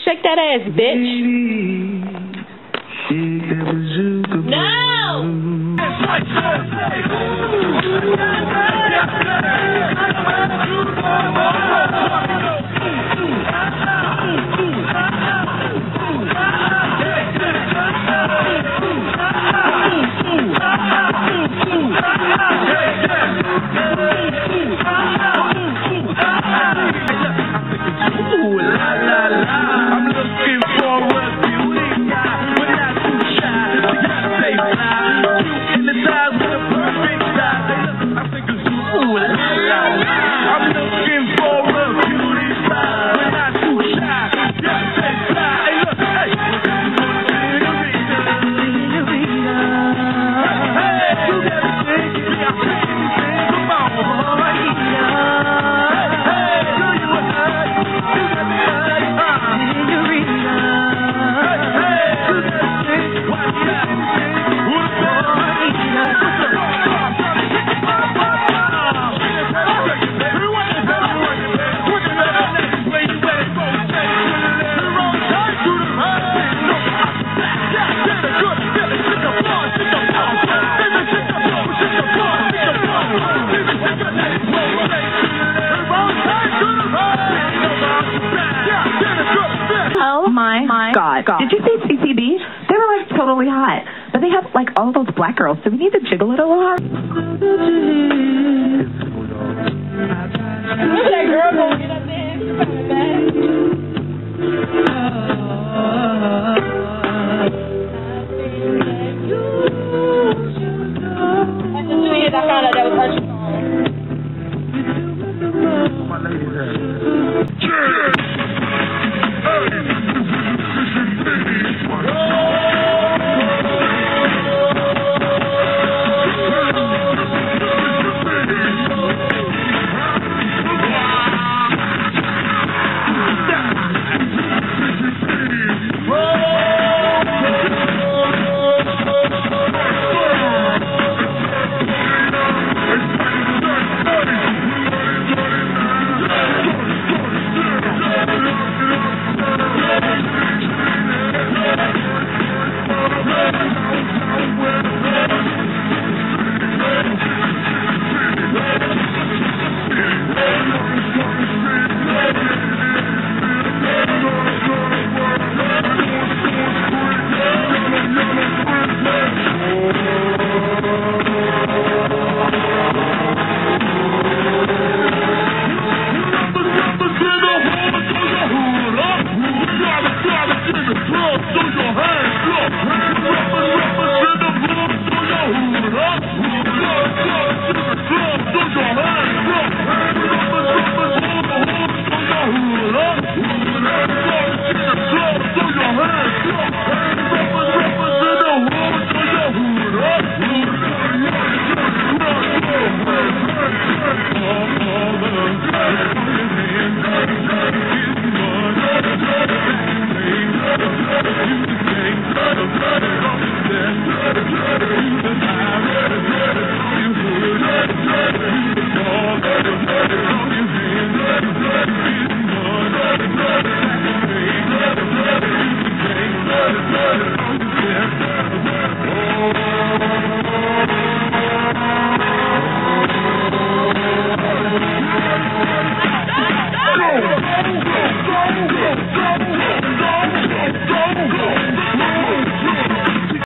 Shake that ass, bitch. No! I'm looking for a beauty guy, but not too shy. You gotta stay fly. Cute in the size with a perfect size. I'm thinking, ooh, la la la. I'm looking for a beauty guy, but not too shy. You gotta stay fly. Hey, look, hey. Oh my God. Did you see CCB? They were like totally hot. But they have like all those black girls, so we need to jiggle it a little hard. That girl gonna get up there and